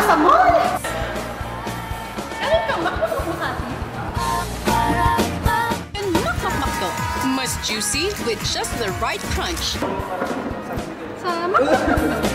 sa mall! Ano ito? Makati? And Makmakmakdo. Mas juicy with just the right crunch. Sa Makati?